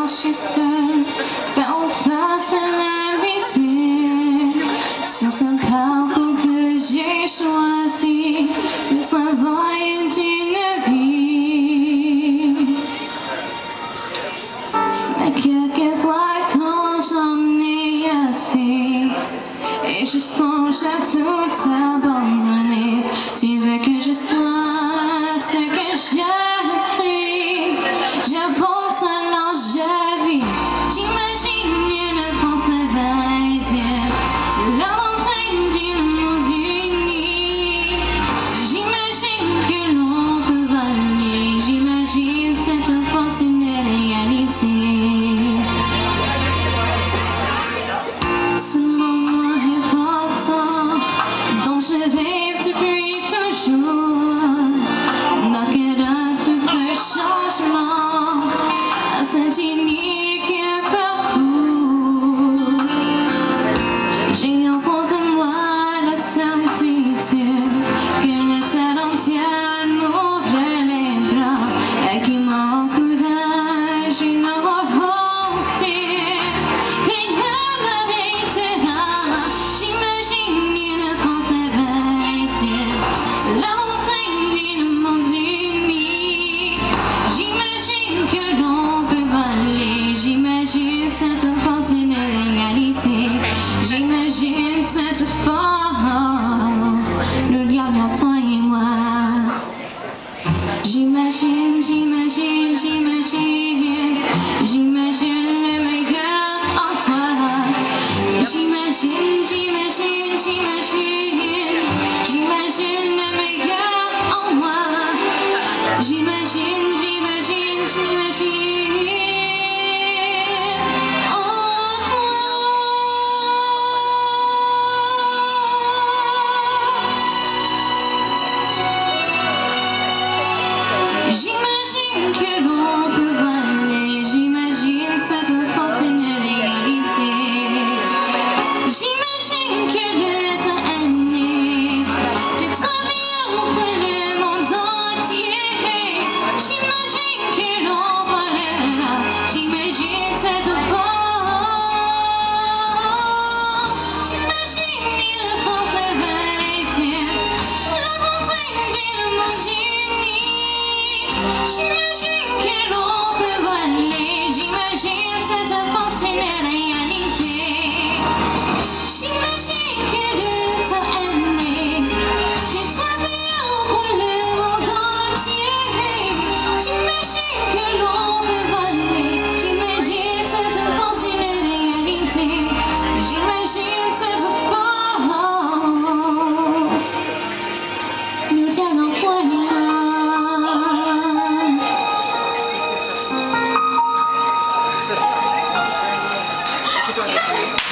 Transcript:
marcher seul, faire face à l'invisible. Sur ce parcours que j'ai choisi, le travail d'une vie. Mais quelquefois quand j'en ai assez, et je songe à tout abandonner, tu veux que je sois ce que je suis. J'avance alors je vis. J'imagine une France invisible, la montagne d'une monde uni. J'imagine que l'on peut voler. J'imagine cette force, une réalité. Ce moment important dont je rêve depuis toujours, marquera tout le changement à cet unique parcours. J'ai au fond de moi la certitude que le ciel entier m'ouvre les bras et qui m'encourage une avancée. J'imagine une France invincible, la montagne d'une monde uni. J'imagine que l'on peut voler. J'imagine cette force, une réalité. J'imagine cette force, le lien entre toi et moi. J'imagine, j'imagine, j'imagine, j'imagine le meilleur en toi. J'imagine, j'imagine, j'imagine, j'imagine le meilleur en moi. J'imagine, j'imagine, j'imagine en toi. J'imagine que l'on peut voler. J'imagine cette force, une réalité. J'imagine que le temps est né de travailler pour le monde entier. J'imagine que l'on volera. J'imagine cette force. J'imagine une France invincible, la montagne d'une monde uni. J'imagine que l'on peut voler. J'imagine cette force, une réalité. J'imagine que le temps est né de travailler pour le monde entier. J'imagine que l'on peut voler. J'imagine cette force, une réalité. J'imagine cette force, nous lien entre toi et moi.